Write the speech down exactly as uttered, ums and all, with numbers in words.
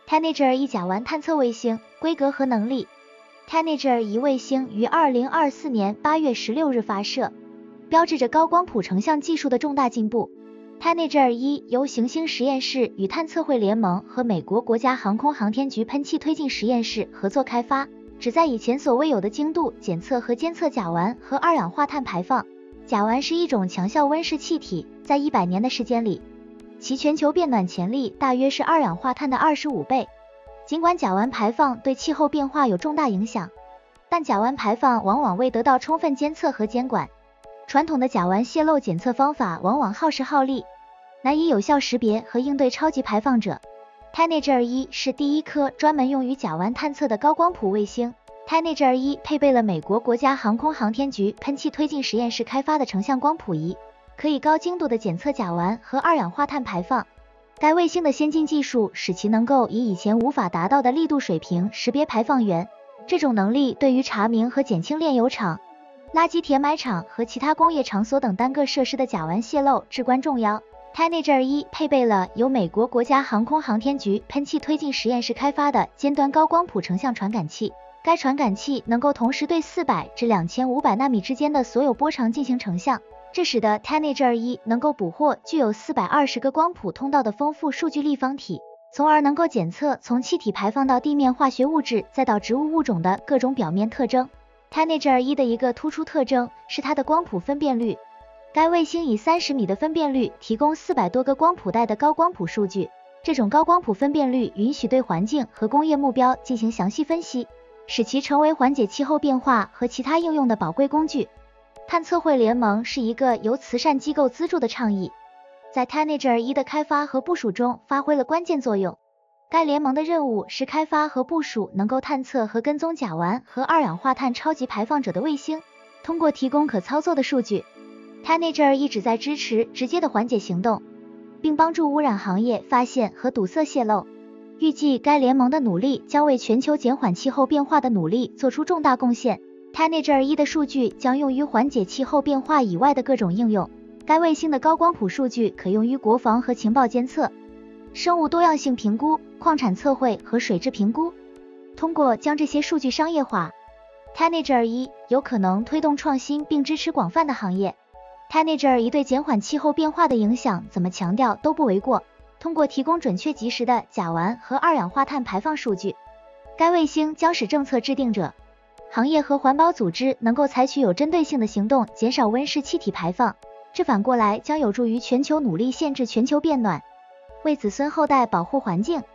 Tanager 一甲烷探测卫星规格和能力。Tanager 一卫星于二零二四年八月十六日发射，标志着高光谱成像技术的重大进步。Tanager 一由行星实验室与探测会联盟和美国国家航空航天局喷气推进实验室合作开发，旨在以前所未有的精度检测和监测甲烷和二氧化碳排放。甲烷是一种强效温室气体，在一百年的时间里，其全球变暖潜力大约是二氧化碳的二十五倍。尽管甲烷排放对气候变化有重大影响，但甲烷排放往往未得到充分监测和监管。传统的甲烷泄漏检测方法往往耗时耗力，难以有效识别和应对超级排放者。Tanager 一是第一颗专门用于甲烷探测的高光谱卫星。Tanager 一配备了美国国家航空航天局喷气推进实验室开发的成像光谱仪，可以高精度地检测甲烷和二氧化碳排放。该卫星的先进技术使其能够以以前无法达到的力度水平识别排放源，这种能力对于查明和减轻炼油厂、垃圾填埋场和其他工业场所等单个设施的甲烷泄漏至关重要。Tanager 一配备了由美国国家航空航天局喷气推进实验室开发的尖端高光谱成像传感器，该传感器能够同时对四百至两千五百纳米之间的所有波长进行成像，这使得 Tanager 一能够捕获具有四百二十个光谱通道的丰富数据立方体，从而能够检测从气体排放到地面化学物质再到植物物种的各种表面特征。Tanager 一的一个突出特征是它的光谱分辨率，该卫星以三十米的分辨率提供四百多个光谱带的高光谱数据，这种高光谱分辨率允许对环境和工业目标进行详细分析，使其成为缓解气候变化和其他应用的宝贵工具。探测会联盟是一个由慈善机构资助的倡议，在 Tanager 一的开发和部署中发挥了关键作用。该联盟的任务是开发和部署能够探测和跟踪甲烷和二氧化碳超级排放者的卫星，通过提供可操作的数据。Tanager 一旨在支持直接的缓解行动，并帮助污染行业发现和堵塞泄漏。预计该联盟的努力将为全球减缓气候变化的努力做出重大贡献。Tanager 一的数据将用于缓解气候变化以外的各种应用。该卫星的高光谱数据可用于国防和情报监测、生物多样性评估、矿产测绘和水质评估。通过将这些数据商业化， Tanager 一有可能推动创新并支持广泛的行业。Tanager 一对减缓气候变化的影响怎么强调都不为过。通过提供准确及时的甲烷和二氧化碳排放数据，该卫星将使政策制定者、行业和环保组织能够采取有针对性的行动，减少温室气体排放。这反过来将有助于全球努力限制全球变暖，为子孙后代保护环境。